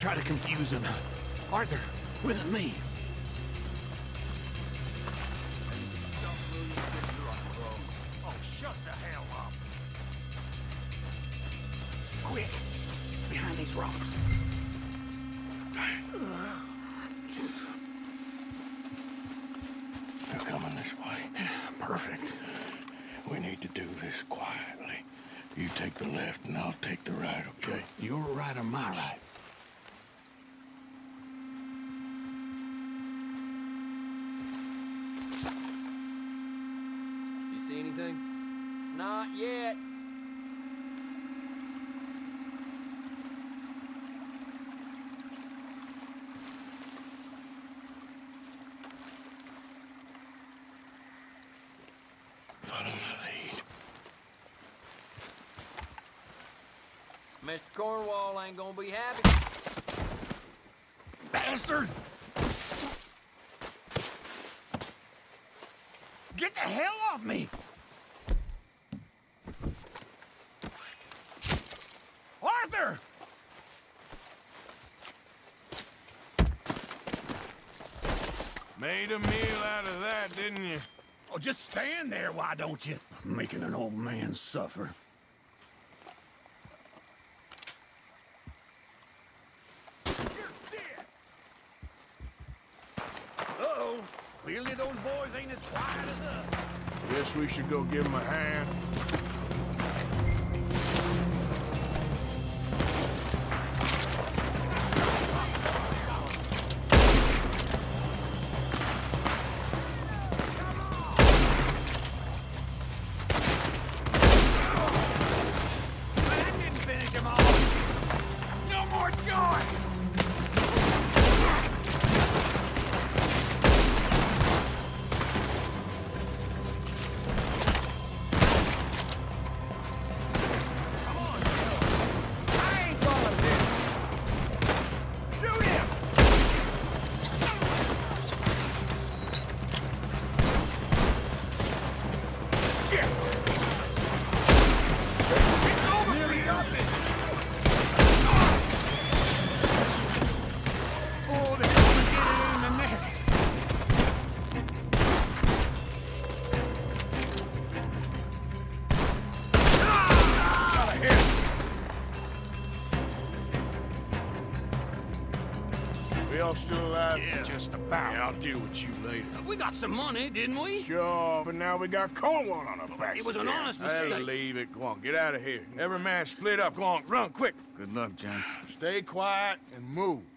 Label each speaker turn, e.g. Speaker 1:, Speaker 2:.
Speaker 1: Try to confuse him. Arthur, with me. Oh, shut the hell up. Quick, behind these rocks.
Speaker 2: They're coming this way.
Speaker 1: Perfect.
Speaker 2: We need to do this quietly. You take the left and I'll take the right, okay?
Speaker 1: Your right or my right?
Speaker 3: You see anything? Not yet.
Speaker 2: Follow my lead.
Speaker 3: Mr. Cornwall ain't gonna be happy.
Speaker 1: Bastard! Get the hell off me! Arthur!
Speaker 4: Made a meal out of that, didn't you?
Speaker 1: Oh, just stand there, why don't you? Making an old man suffer. Uh-oh. Clearly those boys ain't as quiet as us.
Speaker 4: Guess we should go give him a hand.
Speaker 1: But that didn't finish him off. No more joy!
Speaker 4: We all still alive?
Speaker 1: Yeah, just about.
Speaker 4: Yeah, I'll deal with you later.
Speaker 1: We got some money, didn't we?
Speaker 4: Sure, but now we got Cornwall on our backs.
Speaker 1: It was an
Speaker 4: again.
Speaker 1: honest
Speaker 4: Hey,
Speaker 1: mistake.
Speaker 4: leave it. Go on, get out of here. Every man split up. Go on, run, quick.
Speaker 5: Good luck, gents.
Speaker 4: Stay quiet and move.